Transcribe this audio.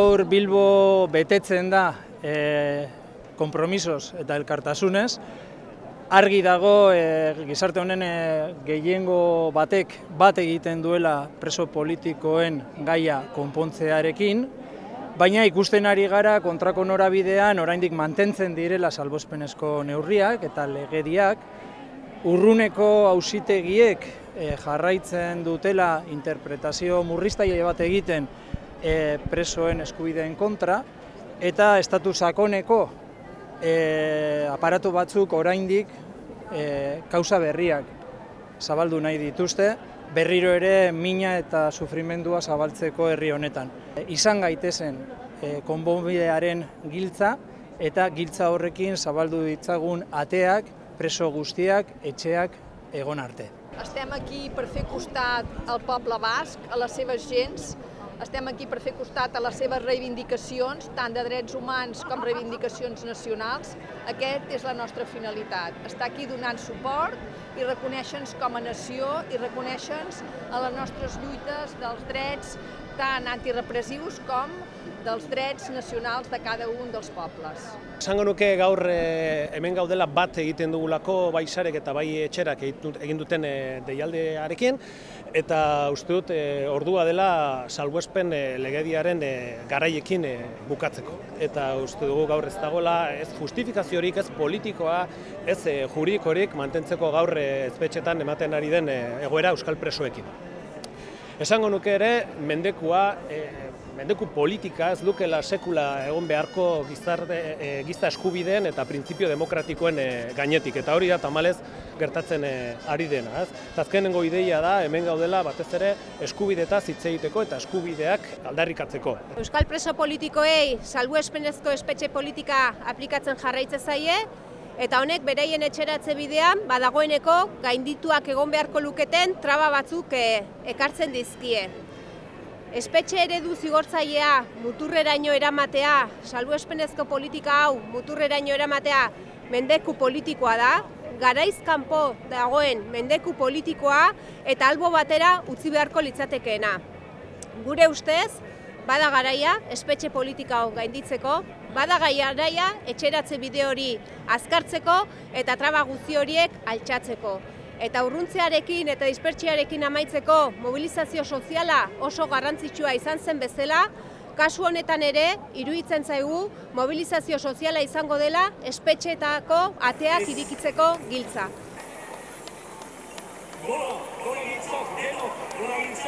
Gaur Bilbo betetzen da konpromisoz eta elkartasunez. Argi dago gizarte honen gehiengo batek bat egiten duela preso politikoen gaia konpontzearekin, baina ikusten ari gara kontrako norabidean oraindik mantentzen direla salbuespenezko neurriak eta legediak, urruneko auzitegiek jarraitzen dutela interpretazio murriztaile bat egiten presoen eskubideen kontra, eta estatu sakoneko aparatu batzuk oraindik kausa berriak zabaldu nahi dituzte, berriro ere mina eta sufrimendua zabaltzeko herri honetan. Izan gaitezen konponbidearen giltza eta giltza horrekin zabaldu ditzagun ateak, preso guztiak, etxeak egon arte. Estem aquí per fer costat al poble basc, a les seves gents. Estem aquí per fer costat a les seves reivindicacions, tant de drets humans com reivindicacions nacionals. Aquesta és la nostra finalitat, estar aquí donant suport i reconèixer-nos com a nació i reconèixer-nos a les nostres lluites dels drets tant antirepressius com dels drets nacionals de cada un dels pobles. Esango nuke gaur hemen gaudela bat egiten dugulako bai sarek eta bai etxerak egin duten deialdiarekin, eta uste dut ordua dela salbuespen legediaren garaiekin bukatzeko. Eta uste dugu gaur ez dagoela ez justifikaziorik, ez politikoa, ez juridikorik mantentzeko gaur espetxetan ematen ari den egoera euskal presoekin. Esango nuke ere mendeku politika ez dukela sekula egon beharko giza eskubideen eta printzipio demokratikoen gainetik, eta hori da tamalez gertatzen ari dena. Azkenengo ideia da hemen gaudela batez ere eskubidetaz hitz egiteko eta eskubideak aldarrikatzeko. Euskal preso politikoei salbuespenezko espetxe politika aplikatzen jarraitzen zaie, eta honek bereien etxeratze bidean badagoeneko gaindituak egon beharko luketen traba batzuk ekartzen dizkie. Espetxe eredu zigortzailea muturreraino eramatea, salbuespenezko politika hau muturreraino eramatea mendeku politikoa da, garaiz kanpo dagoen mendeku politikoa eta albo batera utzi beharko litzatekeena. Gure ustez, bada garaia espetxe politika hau gainditzeko, bada garaia etxeratze bide hori azkartzeko eta traba guzti horiek altxatzeko. Eta urruntzearekin eta dispertsiarekin amaitzeko mobilizazio soziala oso garrantzitsua izan zen bezala, kasu honetan ere, iruditzen zaigu mobilizazio soziala izango dela espetxeetako ateak irekitzeko giltza.